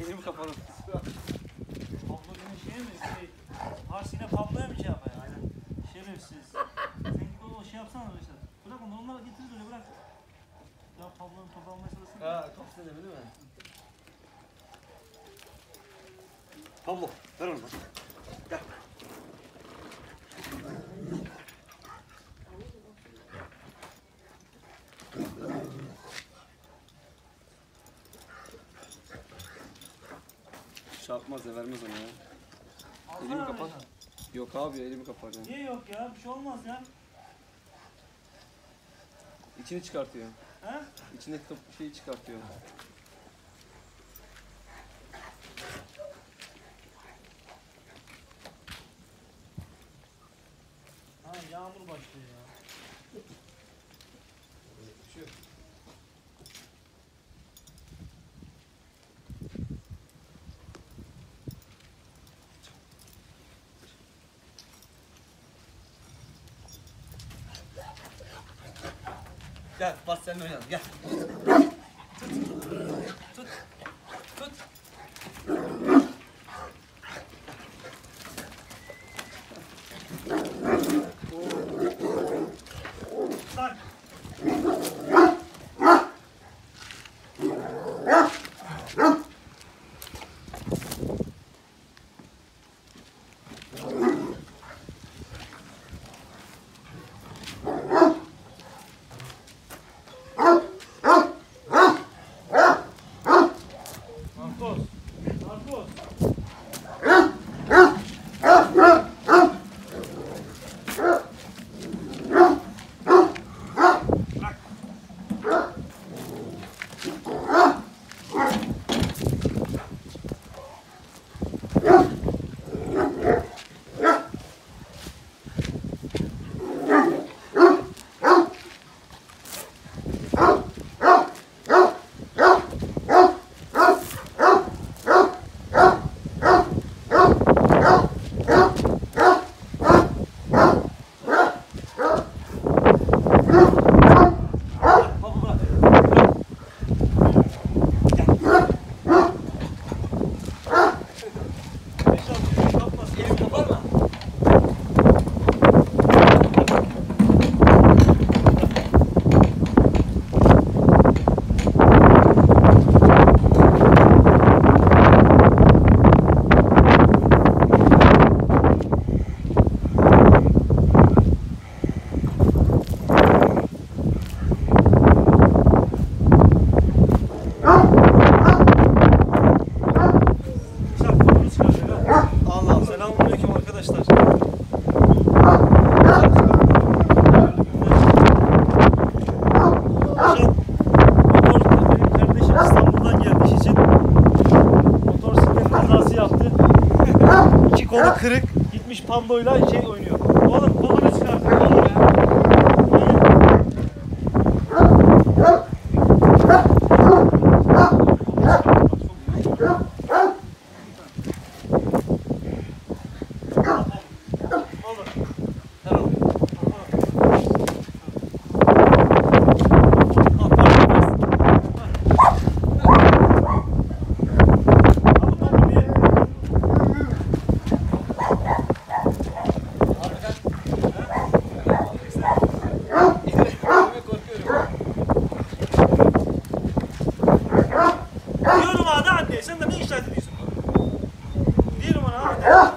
Elimi kapadım. Pablo yine şey mi? Pars yine Pablo'ya mı şey yapar? Aynen. Şerefsiz. Sen git o şey yapsana arkadaşlar. Bırak onları getiririz öyle bırak. Ya Pablo'nun top alma meselesi. Ha, top istedi değil mi? Pablo, ver onu. Gel. Çarpmaz ya, vermez onu ya. Elimi kapat. Yok abi ya, elimi kapat ya. Niye yok ya? Bir şey olmaz ya. İçini çıkartıyor. He? İçindeki şeyi çıkartıyor. Ha yağmur başlıyor ya. Şu. Gel, bas seninle oynayalım, gel. Tut. Tut. Bak. Marcos. Marcos. Selamünaleyküm arkadaşlar. Benim kardeşim İstanbul'dan geldi iş için. Motosiklet kazası yaptı. İki kolu kırık. Gitmiş Pablo'yla şey oynuyor. Oğlum kolunu çıkartın oğlum ya. Diyorum hadi anne, sen de ne işaret ediyorsun? Diyorum ona hadi.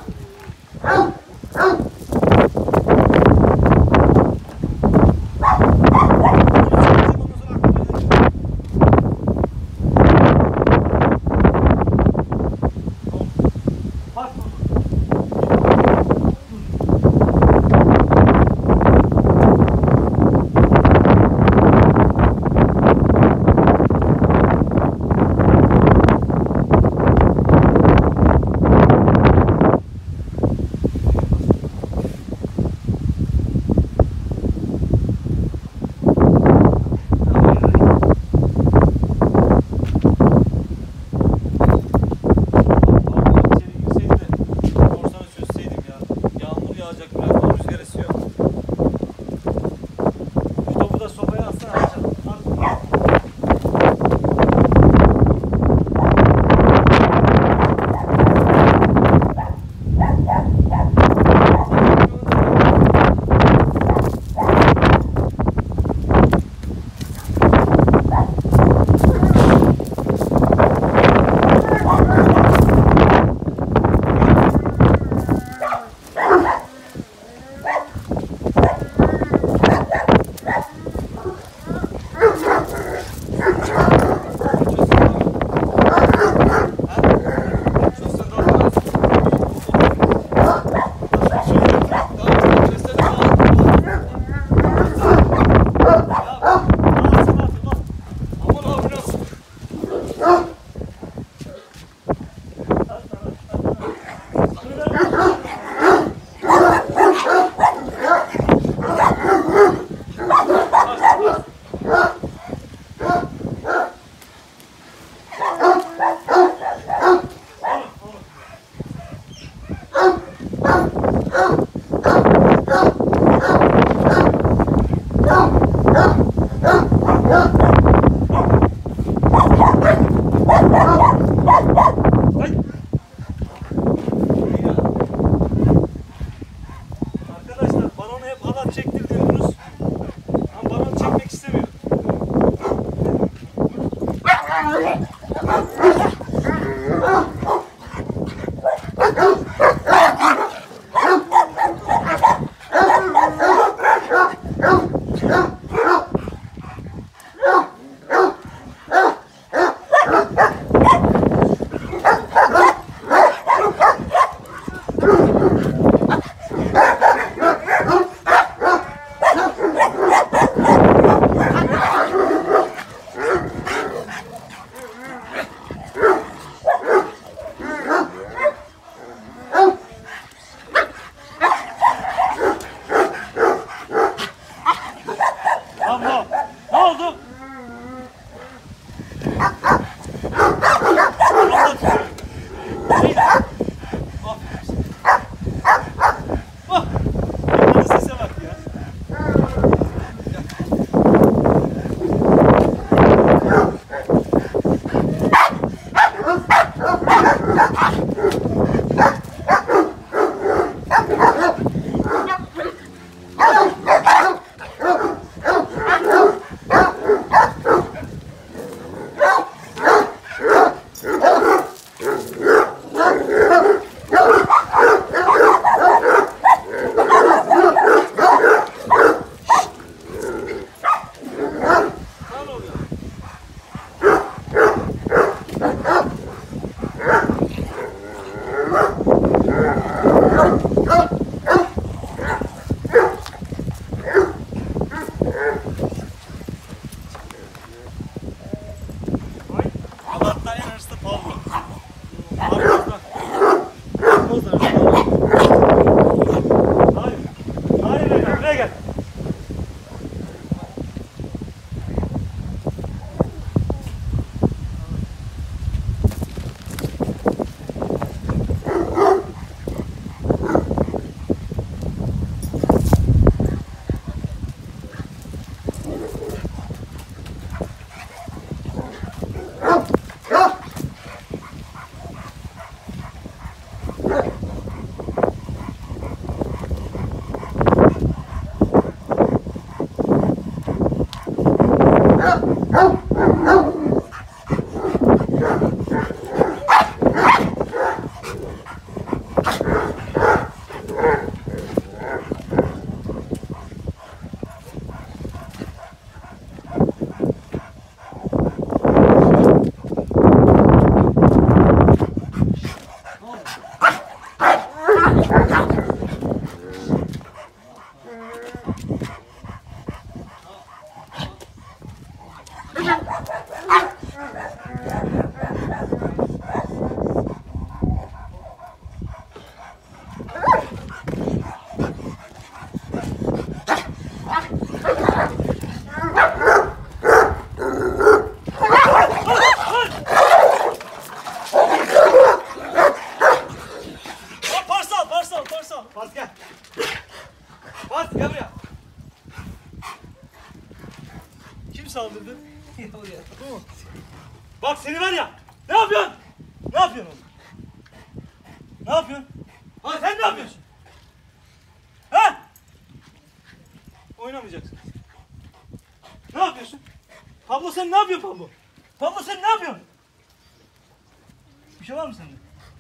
Bak seni var ya. Ne yapıyorsun? Ne yapıyorsun oğlum? Ne yapıyorsun? Ha sen ne yapıyorsun? Ha? Oynamayacaksın. Ne yapıyorsun? Pablo sen ne yapıyorsun Pablo? Pablo sen ne yapıyorsun? Bir şey var mı sende?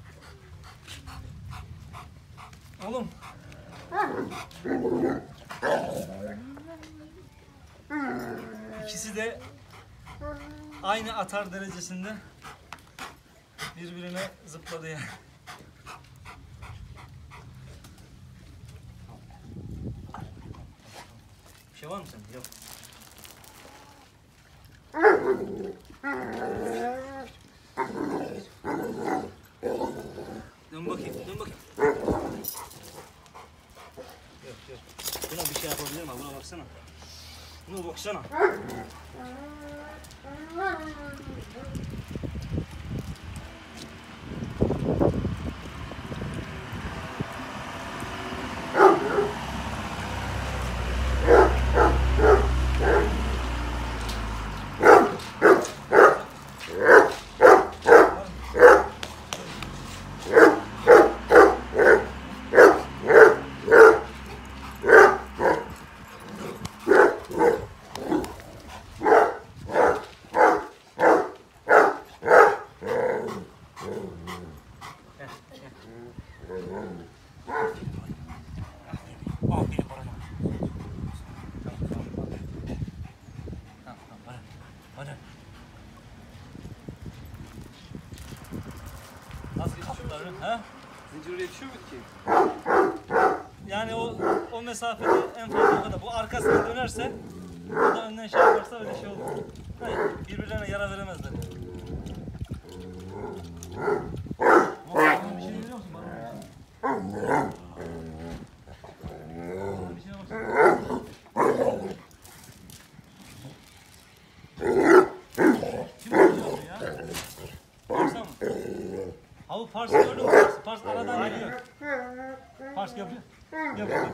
Oğlum. İkisi de aynı atar derecesinde birbirine zıpladı yani. Bir şey var mı sende? Yok. Dön bakayım, dön bakayım. Yok, yok. Buna bir şey yapabilir mi? Buna baksana. Buna baksana. Aferin bana. Tamam, bana. Nasıl kapıların, ha? Zincir oraya yetişiyor muydu ki? Yani o mesafede en fazla o kadar. Bu arkasına dönerse, o da önden şey yaparsa öyle şey olur. Hayır, birbirlerine yara veremezler. Ama bana bir şey veriyor musun bana? Bir şeye baksana. Kim yapıyor ya? Parsa mı? Abi Pars gördün mü? Pars aradan geliyor. Pars yapıyor. Yapıyor.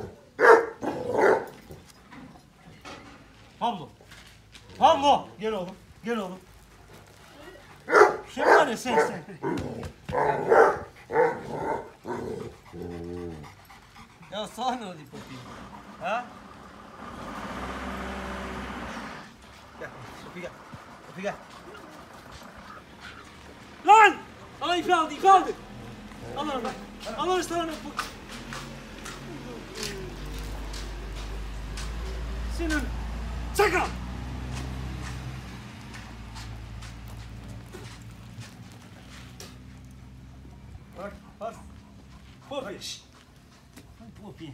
Pablo. Pablo. Gel oğlum. Gel oğlum. Sen var ya sen. Ya sağ ne olayım bakayım. Ha? Gel. Sofi gel. Sofi gel. Lan! Aa ipi aldı, ipi aldı. Al onu bak. Al onu sana. Senin çakal. Bak, bak. Popi. Popi.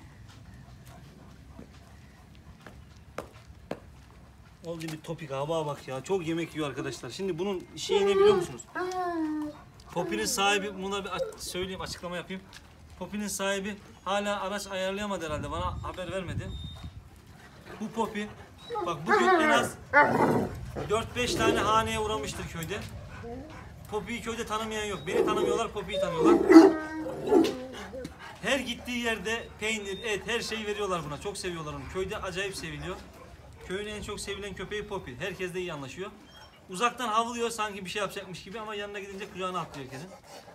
Oldu bir topik hava bak ya. Çok yemek yiyor arkadaşlar. Şimdi bunun şeyi ne biliyor musunuz? Popi'nin sahibi, buna bir söyleyeyim, açıklama yapayım. Popi'nin sahibi hala araç ayarlayamadı herhalde. Bana haber vermedi. Bu Popi, bak bugün en az 4-5 tane haneye uğramıştır köyde. Popi'yi köyde tanımayan yok. Beni tanımıyorlar, Popi'yi tanıyorlar. Her gittiği yerde peynir, et, her şeyi veriyorlar buna. Çok seviyorlar onu. Köyde acayip seviliyor. Köyün en çok sevilen köpeği Popi. Herkesle iyi anlaşıyor. Uzaktan havlıyor sanki bir şey yapacakmış gibi ama yanına gidince kucağına atlıyor herkesin.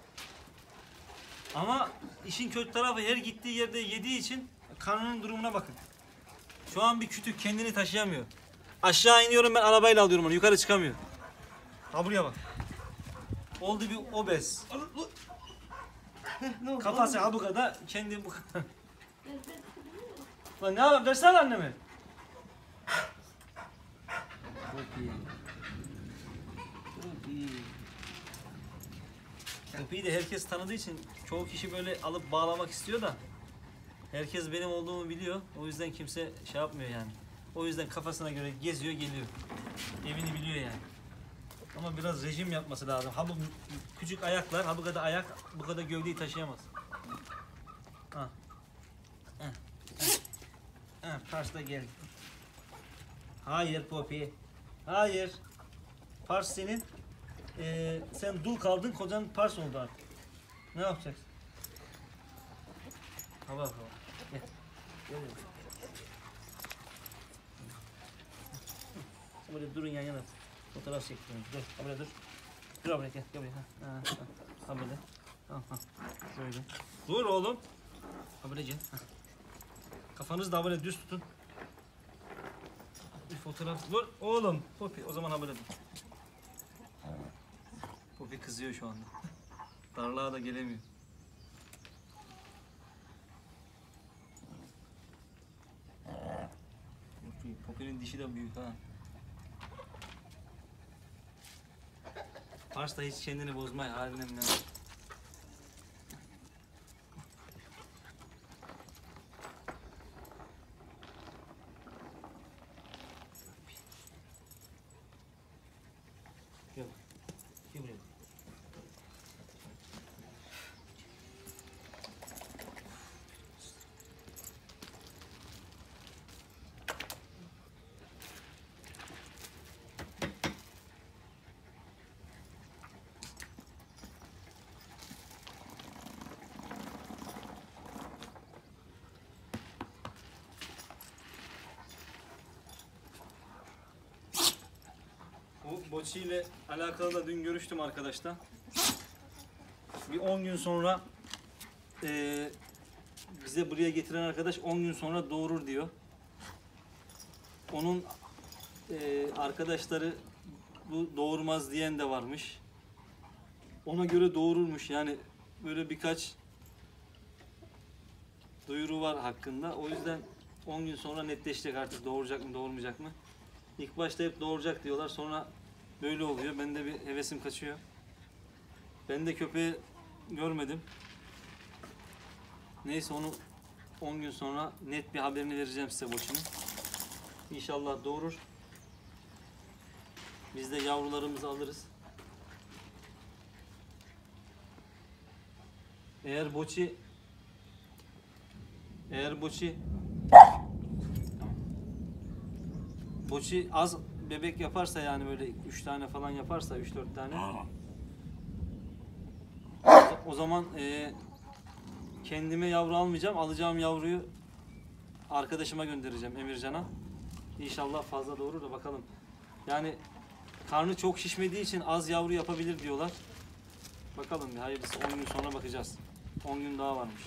Ama işin kötü tarafı her gittiği yerde yediği için karnının durumuna bakın. Şu an bir kütük kendini taşıyamıyor. Aşağı iniyorum ben arabayla alıyorum onu. Yukarı çıkamıyor. Ha buraya bak. Oldu bir obez. Kafası ha bu kadar, kendi bu kadar. Lan ne yapayım? Versene anneme. Köpeği de herkes tanıdığı için çoğu kişi böyle alıp bağlamak istiyor da herkes benim olduğumu biliyor. O yüzden kimse şey yapmıyor yani. O yüzden kafasına göre geziyor geliyor. Evini biliyor yani. Ama biraz rejim yapması lazım. Ha bu küçük ayaklar, ha bu kadar ayak bu kadar gövdeyi taşıyamaz. Ha. Ha, Pars da geldi. Hayır Poppy. Hayır. Pars senin. Sen dul kaldın, kocan Pars oldu artık. Ne yapacaksın? Hava. Gel. Gel. Böyle durun yan yana. Fotoğraf çektiğiniz. Dur. Buraya dur. Dur buraya gel buraya. Ha böyle. Ha böyle. Dur oğlum. Ha böyle gel. Kafanızı da böyle düz tutun. Bir fotoğraf. Dur oğlum. Poppy o zaman ha böyle dur. Poppy kızıyor şu anda. Darlığa da gelemiyor. Poppy'nin dişi de büyük ha. Pars da hiç kendini bozmay halinden ya. Gel. Gel buraya. Bu Boçi ile alakalı da dün görüştüm arkadaşlar. Bir 10 gün sonra bize buraya getiren arkadaş 10 gün sonra doğurur diyor. Onun arkadaşları bu doğurmaz diyen de varmış. Ona göre doğururmuş yani böyle birkaç duyuru var hakkında. O yüzden 10 gün sonra netleşecek artık doğuracak mı doğurmayacak mı. İlk başta hep doğuracak diyorlar sonra böyle oluyor. Ben de bir hevesim kaçıyor. Ben de köpeği görmedim. Neyse onu 10 gün sonra net bir haberini vereceğim size Boçi'nin. İnşallah doğurur. Biz de yavrularımızı alırız. Eğer Boçi az bebek yaparsa yani böyle 3 tane falan yaparsa 3-4 tane o zaman kendime yavru almayacağım. Alacağım yavruyu arkadaşıma göndereceğim Emircan'a. İnşallah fazla doğurur da bakalım. Yani karnı çok şişmediği için az yavru yapabilir diyorlar. Bakalım bir hayırlısı 10 gün sonra bakacağız. 10 gün daha varmış.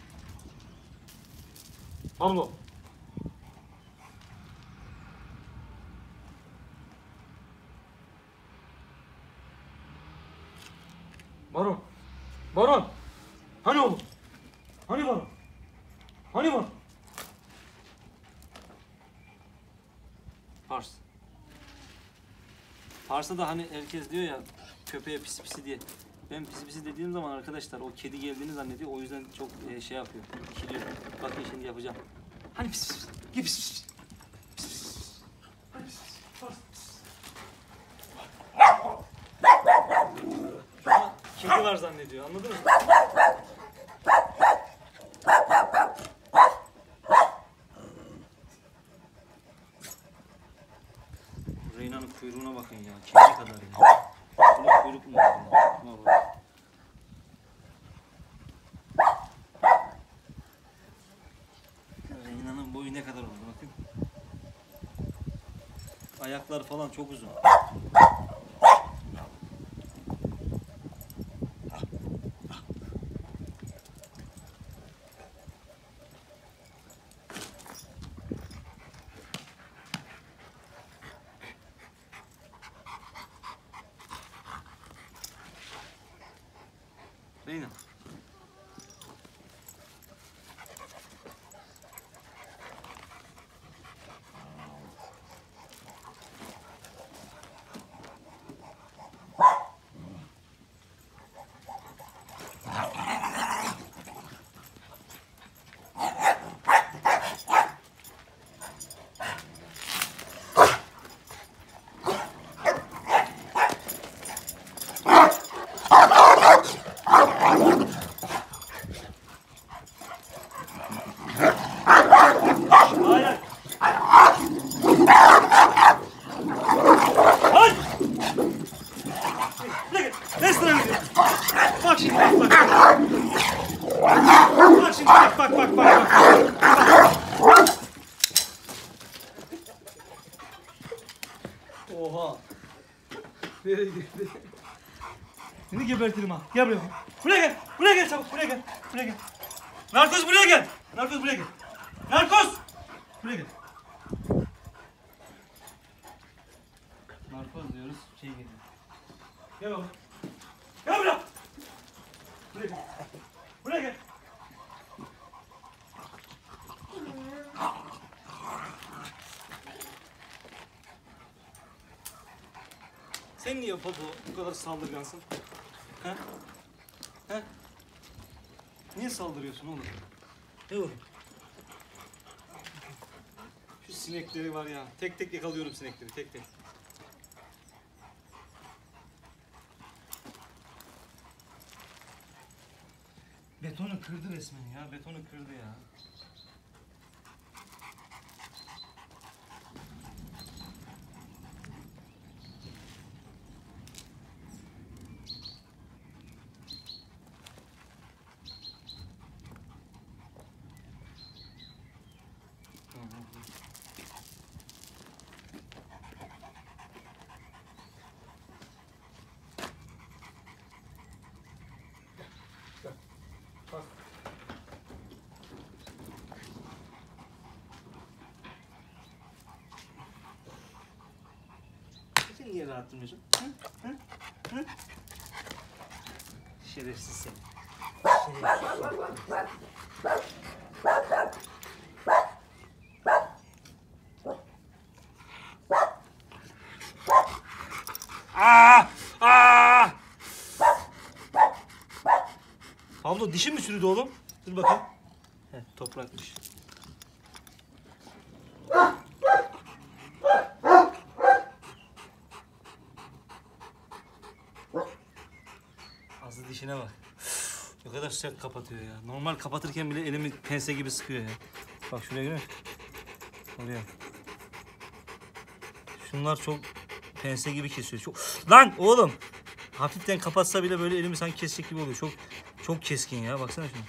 Pablo. Baron. Baron. Hani oğlum? Hani Baron? Hani Baron? Pars. Pars'a da hani herkes diyor ya köpeğe pisi pisi diye. Ben pisi pisi dediğim zaman arkadaşlar o kedi geldiğini zannediyor. O yüzden çok şey yapıyor. İkiliyor. Bakın şimdi yapacağım. Hani pis pis. Gel pis pis. Pis pis. Hani pis pis. Pars. Şurada kedi var zannediyor. Anladın mı? Reyna'nın kuyruğuna bakın ya. Kedi kadar ya. Bunun kuyruk mu var? Vallahi. Reyna'nın boyu ne kadar oldu bakın. Ayaklar falan çok uzun. Reyna. Bak şimdi bak. Bak şimdi bak. Oha. Nereye gitti? Seni gebertirim ha. Gel buraya. Buraya gel. Buraya gel çabuk. Buraya gel. Buraya gel. Narkoz buraya gel. Narkoz buraya gel. Narkoz. Buraya gel. Narkoz diyoruz. Şey geliyor. Gel oğlum. Gel buraya. Buraya gel. Buraya gel. Sen niye Popo bu kadar saldırgansın? He? He? Niye saldırıyorsun oğlum? Ne oğlum? Şu sinekleri var ya. Tek tek yakalıyorum sinekleri. Tek tek. Betonu kırdı resmen ya. Betonu kırdı ya. Sen niye rahat durmuyorsun? Hı? Hı? Hı? Şerefsiz sen. Pablo dişin mi çürüdü oğlum? Dur bakayım. Heh, toprakmış. Aslı dişine bak. Ne kadar sert kapatıyor ya. Normal kapatırken bile elimi pense gibi sıkıyor ya. Bak şuraya görüyor musun? Oraya. Şunlar çok pense gibi kesiyor. Çok... Lan oğlum! Hafiften kapatsa bile böyle elimi sanki kesecek gibi oluyor. Çok keskin ya. Baksana şuna.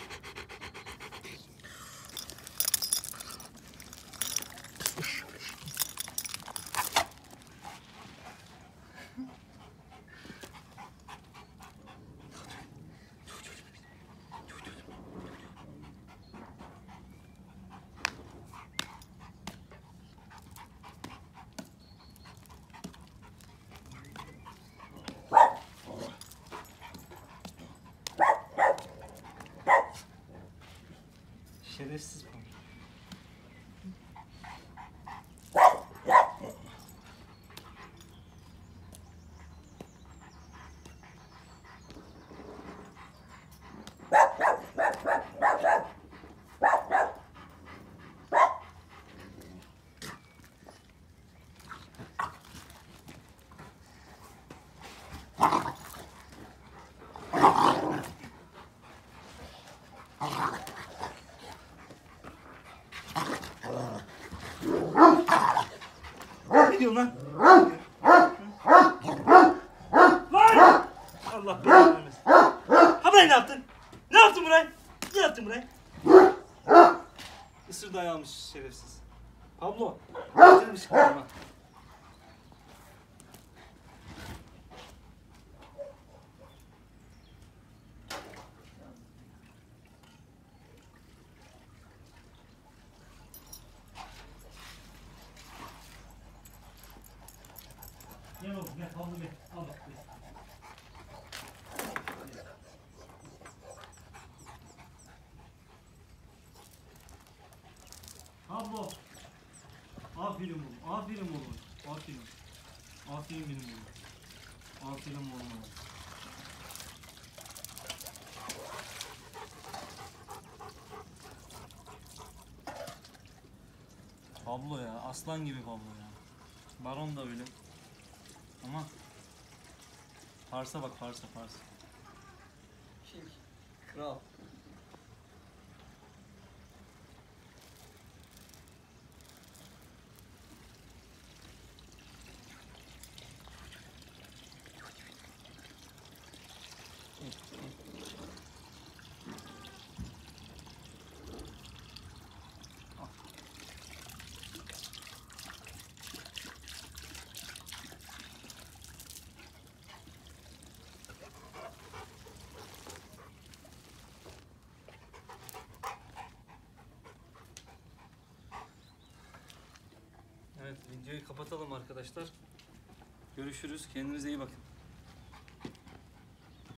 Şerefsiz bu. Ne diyorsun lan? Lan! Allah belanı vermesin. Ha burayı ne yaptın? Ne yaptın burayı? Ne yaptın burayı? Isır dayağı almış şerefsiz. Pablo, getirir misin bana? Gel oğlum gel Pablo gel. Al bak gel. Pablo. Aferin oğlum. Aferin oğlum. Aferin. Aferin benim oğlum. Aferin oğlum. Pablo ya. Aslan gibi Pablo ya. Baron da öyle. Ama Fars'a bak Fars'a. King. Kral. Videoyu kapatalım arkadaşlar. Görüşürüz. Kendinize iyi bakın.